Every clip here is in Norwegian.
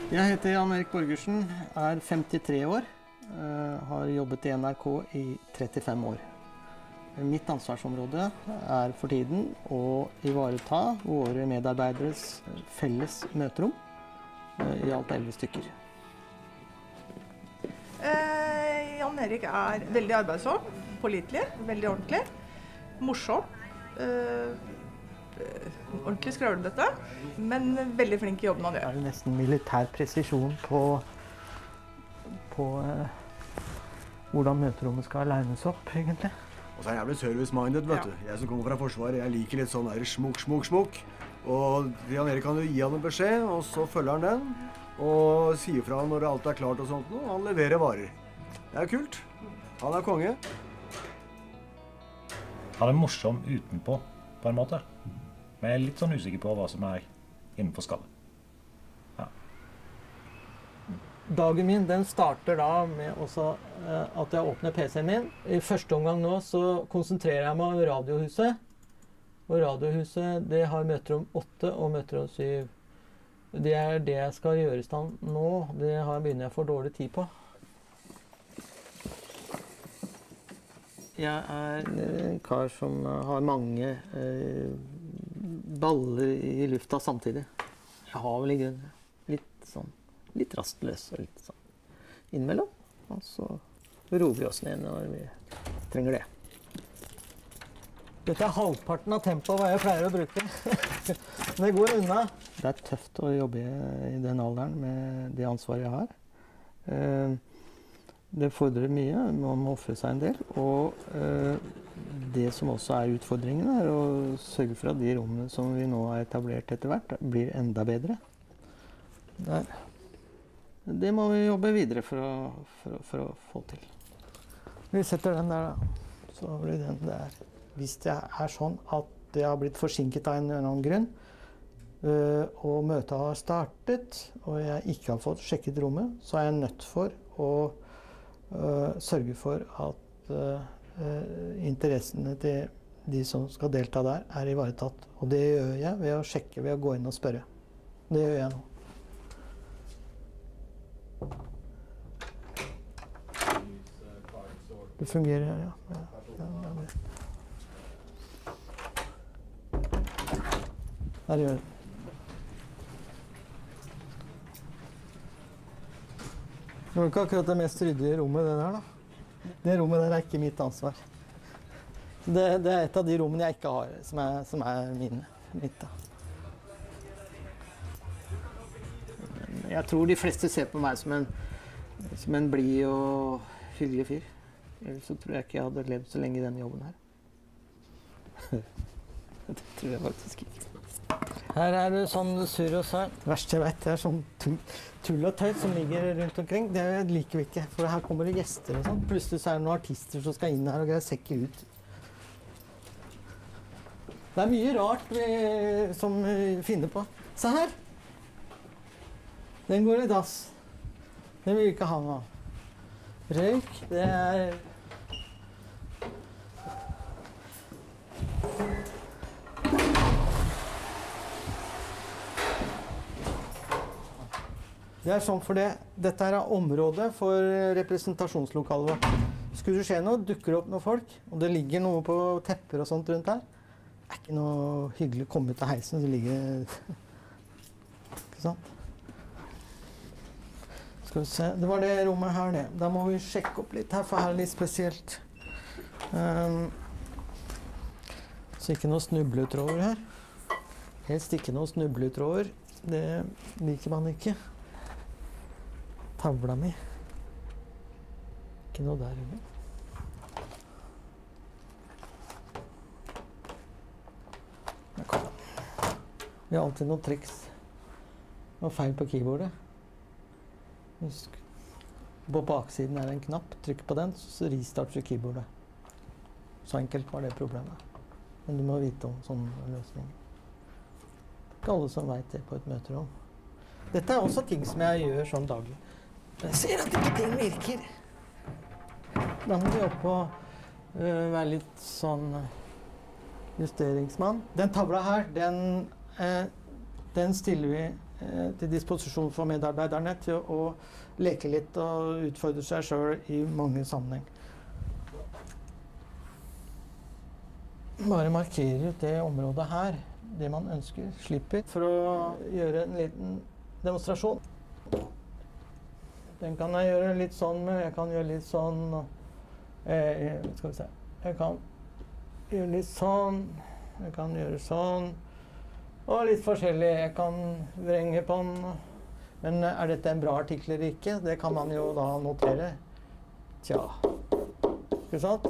Jeg heter Jan Erik Borgersen, er 53 år, har jobbet i NRK i 35 år. Mitt ansvarsområde er for tiden å ivareta våre medarbeideres felles møterom, i alt 11 stykker. Jan Erik er veldig arbeidsom, pålitelig, veldig ordentlig, morsom, ordentlig skravlete, men veldig flink i jobben han gjør. Det er nesten militær presisjon på hvordan møterommet skal lines opp, egentlig. Og så er jeg jævlig service-minded, vet du. Jeg som kommer fra forsvaret, jeg liker litt sånn der smukk. Og Jan Erik kan jo gi han en beskjed, og så følger han den, og sier fra når alt er klart og sånt, og han leverer varer. Det er kult. Han er konge. Han er morsom utenpå, på en måte. Men jeg er litt sånn usikker på hva som er innenfor skallet. Ja. Dagen min, den starter da med også, at jeg åpner PC-en min. I første omgang nå så konsentrerer jeg meg om Radiohuset. Og Radiohuset, det har møterom 8 og møterom 7. Det er det jeg skal gjøre i stand nå. Det begynner jeg for dårlig tid på. Jeg er en kar som har mange baller i lufta samtidig. Jeg har vel i grunnen litt rastløs og litt sånn innimellom. Og så roer vi oss ned når vi trenger det. Dette er halvparten av tempoet hva jeg pleier å bruke. Det går unna. Det er tøft å jobbe i den alderen med det ansvaret jeg har. Det fordrer mye, man må offre seg en del, og det som også er utfordringen er å sørge for at de rommene som vi nå har etablert etter hvert, blir enda bedre. Der. Det må vi jobbe videre for å få til. Vi setter den der da, så blir den der. Hvis det er sånn at det har blitt forsinket av en eller annen grunn, og møtet har startet, og jeg ikke har fått sjekket rommet, så er jeg nødt for å sørge for at interessene til de som skal delta der er ivaretatt. Og det gjør jeg ved å sjekke, ved å gå inn og spørre. Det gjør jeg nå. Det fungerer, ja. Der gjør det. Det var ikke akkurat det mest ryddige rommet det der da. Det rommet der er ikke mitt ansvar. Det er et av de rommene jeg ikke har, som er mitt da. Jeg tror de fleste ser på meg som en blid og hyggelig fyr. Ellers så tror jeg ikke jeg hadde levd så lenge i denne jobben her. Det tror jeg faktisk ikke. Her er det sånn surr og sær. Det verste jeg vet, det er sånn tull og tøyt som ligger rundt omkring. Det liker vi ikke, for her kommer det gjester og sånn. Plutselig så er det noen artister som skal inn her og greier sekke ut. Det er mye rart som vi finner på. Se her! Den går i dass. Den vil vi ikke ha noe av. Røyk, det er... Det er sånn for det. Dette er området for representasjonslokalet vårt. Skulle det skje noe, dukker det opp noen folk, og det ligger noe på tepper og sånt rundt her. Det er ikke noe hyggelig å komme ut av heisen, så ligger... Ikke sant? Skal vi se, det var det rommet her det. Da må vi sjekke opp litt her, for her er det litt spesielt. Så ikke noe snubletråder her. Helst ikke noe snubletråder. Det liker man ikke. Tavla mi. Ikke noe der inne. Vi har alltid noen triks. Noe feil på keyboardet. Husk. På baksiden er det en knapp. Trykk på den, så restarter du keyboardet. Så enkelt var det problemet. Men du må vite om sånne løsninger. Ikke alle som vet det på et møterom. Dette er også ting som jeg gjør sånn daglig. Jeg ser at ikke ting virker. Da må vi opp og være litt sånn justeringsmann. Den tavla her, den stiller vi til disposisjon for medarbeiderne til å leke litt og utfordre seg selv i mange sammenheng. Bare markere ut det området her, det man ønsker, slipper, for å gjøre en liten demonstrasjon. Den kan jeg gjøre litt sånn med, jeg kan gjøre litt sånn, skal vi se, jeg kan gjøre litt sånn, jeg kan gjøre sånn, og litt forskjellig, jeg kan vrenge på den. Men er dette en bra artikkel eller ikke? Det kan man jo da notere. Tja, ikke sant?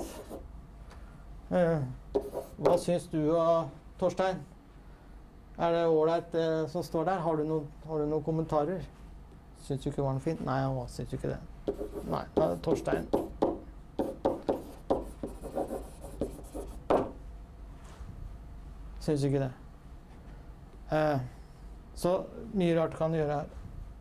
Hva syns du av Torstein? Er det ålreit det som står der? Har du noen kommentarer? Syns du ikke det var noe fint? Nei, jeg syns ikke det. Nei, da er det Torstein. Syns ikke det. Så mye rart kan du gjøre her.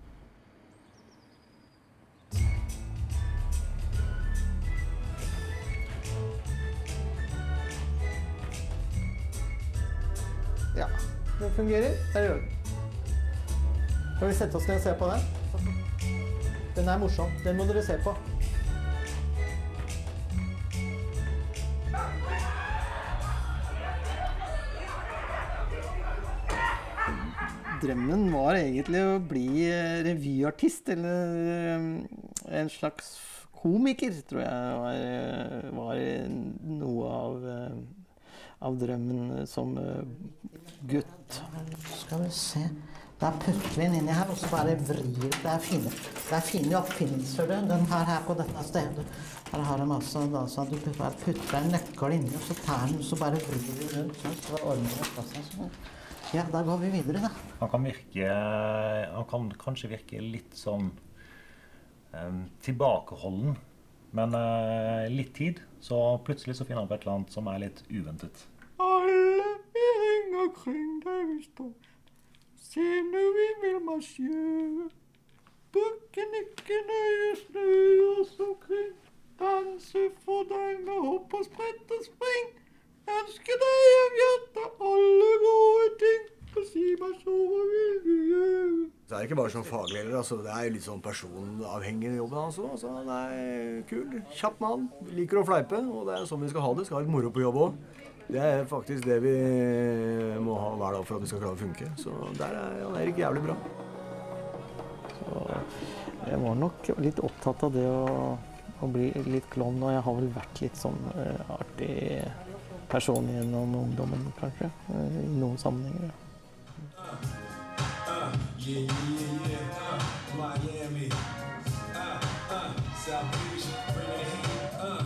Ja, det fungerer. Der gjør det. Skal vi sette oss ned og se på den? Den er morsom. Den må dere se på. Drømmen var egentlig å bli revyartist, eller en slags komiker, tror jeg var noe av drømmen som gutt. Skal vi se. Da putter vi den inni her, og så bare vrir. Det er fine oppfinnelser, den her på dette stedet. Her har de altså, så du bare putter en nøkkel inni, og så tar den, og så bare vrir vi rundt, så ordner det plass sånn. Ja, da går vi videre, da. Han kan kanskje virke litt sånn tilbakeholden, men litt tid, så plutselig så finner han på et eller annet som er litt uventet. Alle vi ringer kring deg vi står, se nu vi vil marsjere, bukken ikke nøye snur oss omkring, danse for deg med hopp og sprett og spring. Ønsker deg av hjertet alle gode ting, og si meg så hva vil du gjøre? Det er ikke bare som fagleder, altså. Det er litt sånn personavhengig jobben hans også. Det er kul, kjapp mann, liker å fleipe, og det er sånn vi skal ha det. Skal ha litt moro på jobb også. Det er faktisk det vi må ha hver dag for at det skal klare å funke. Så der er Jan Erik jævlig bra. Så jeg var nok litt opptatt av det å bli litt klovn, og jeg har vel vært litt sånn artig person gjennom ungdommen, kanskje, i noen sammenhenger. Miami, South Beach, bring it in,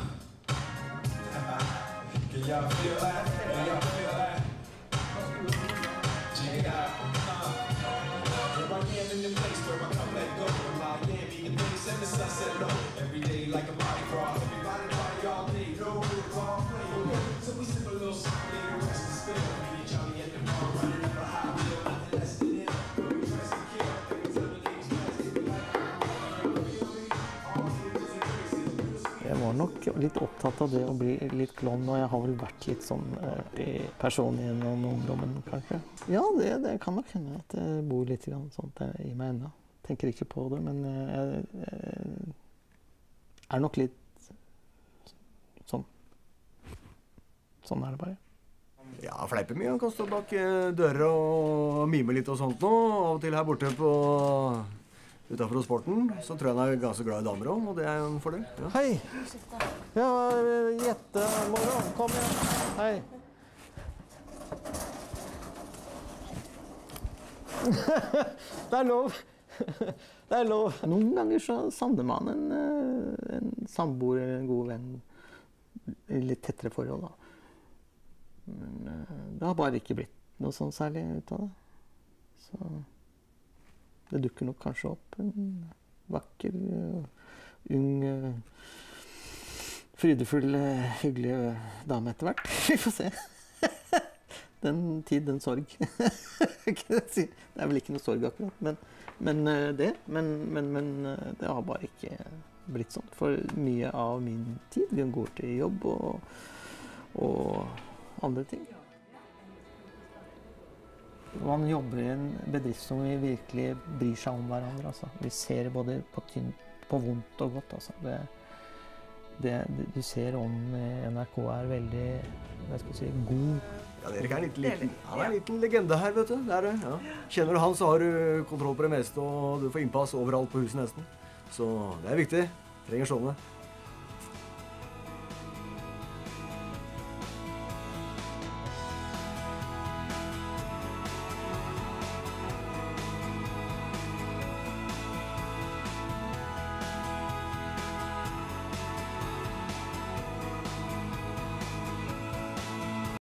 Can y'all feel that? Can y'all feel that? Check it out, Here I am in the place where I come let go. In Miami, the place and the sunset low. Every day like a Mardi Gras. Everybody party all day, no rules, all play. So we sip a little something, the rest is spill. Me and Johnny at the bar running up a high bill, nothing less than it. We dress and kill, every time the niggas pass, they be like, feel me? All hitters and traces. Jeg var nok litt opptatt av det å bli litt klovn, og jeg har vel vært litt sånn artig person gjennom ungdommen, kanskje. Ja, det kan nok hende at det bor litt sånt i meg ennå. Tenker ikke på det, men jeg er nok litt sånn. Sånn er det bare. Ja, fleiper mye. Han kan stå bak dører og mime litt og sånt nå. Av og til her borte utenfor sporten, så tror jeg han er ganske glad i damer også, og det er en fordel. Ja. Hei! Ja, jettemorgen. Kom igjen. Hei. Det er lov. Det er lov. Noen ganger så savner man en samboer eller en god venn i litt tettere forhold, da. Men det har bare ikke blitt noe sånn særlig ut av det. Så det dukker nok kanskje opp en vakker, ung, frydefull, hyggelig dame etter hvert. Vi får se. Den tid, den sorg. Det er vel ikke noe sorg akkurat, men det har bare ikke blitt sånn. For mye av min tid går til jobb og andre ting. man jobber i en bedrift som vi virkelig bryr seg om hverandre. Altså. Vi ser både på vondt og godt. Altså. Du ser ånden i NRK er veldig, hva skal jeg si, god. Ja, Erik er en liten legende her, vet du. Det er det, ja. Kjenner du han, så har du kontroll på det meste, og du får innpass overalt på huset nesten. Så det er viktig. Trenger sånne.